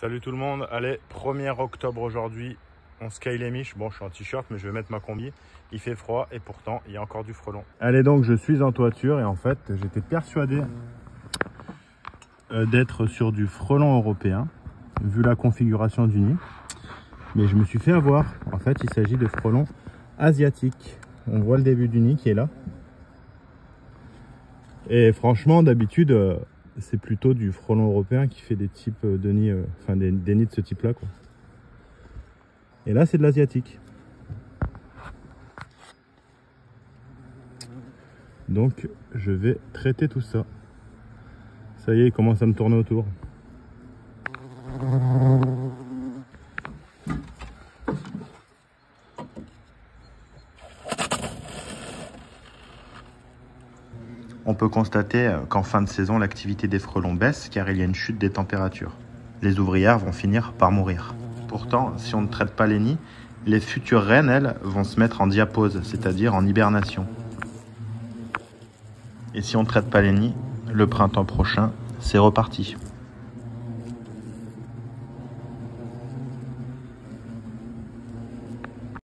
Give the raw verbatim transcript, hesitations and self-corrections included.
Salut tout le monde, allez, premier octobre aujourd'hui, on sky les miches. Bon, je suis en t-shirt, mais je vais mettre ma combi. Il fait froid et pourtant, il y a encore du frelon. Allez, donc je suis en toiture et en fait, j'étais persuadé d'être sur du frelon européen, vu la configuration du nid. Mais je me suis fait avoir. En fait, il s'agit de frelons asiatiques. On voit le début du nid qui est là. Et franchement, d'habitude, c'est plutôt du frelon européen qui fait des types de nids, euh, enfin des, des nids de ce type-là, quoi. Et là, c'est de l'asiatique. Donc, je vais traiter tout ça. Ça y est, il commence à me tourner autour. On peut constater qu'en fin de saison, l'activité des frelons baisse car il y a une chute des températures. Les ouvrières vont finir par mourir. Pourtant, si on ne traite pas les nids, les futures reines, elles, vont se mettre en diapause, c'est-à-dire en hibernation. Et si on ne traite pas les nids, le printemps prochain, c'est reparti.